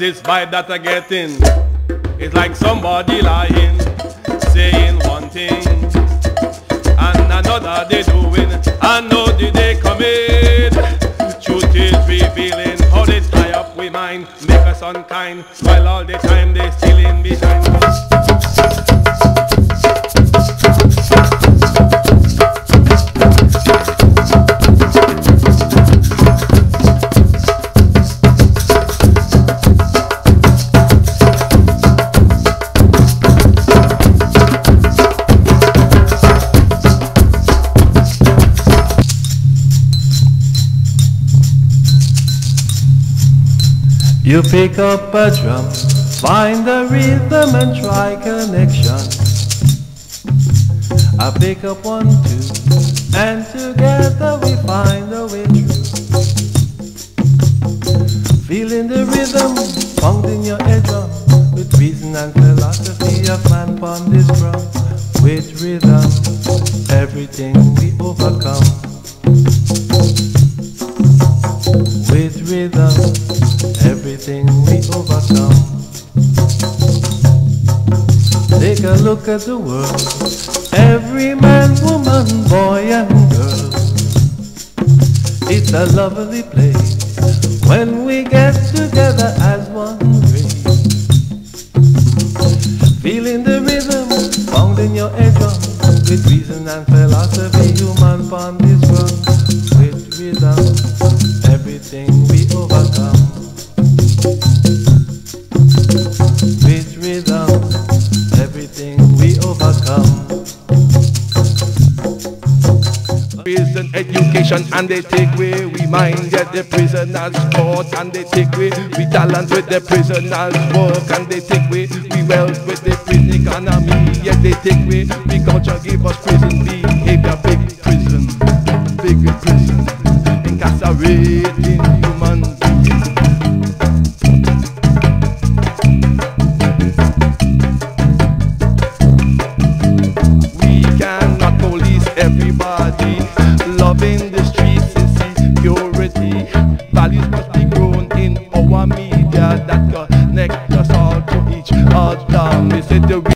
this vibe that I'm getting, it's like somebody lying, saying one thing and another they doing. I know the day coming, truth is revealing how they tie up with mind, make us unkind, while all the time they still in behind. You pick up a drum, find the rhythm and try connection. I pick up 1, 2, and together we find a way through. Feeling the rhythm found in your eardrum, with reason and philosophy of man upon this drum. With rhythm, everything we overcome. With rhythm, everything we overcome. Take a look at the world, every man, woman, boy and girl. It's a lovely place when we get together as one race. Feeling the rhythm found in your eardrum, with reason and philosophy, human upon this world. With rhythm, everything we overcome. With rhythm, everything we overcome. Prison education and they take away we mind, get the prisoners sport and they take away we talent with the prisoners work, and they take away we wealth with the prison economy. Yet they take away we culture, give us prison behavior, big prison, incarcerating human beings. We cannot police everybody. Loving the streets is security. Values must be grown in our media that connect us all to each other. Is it the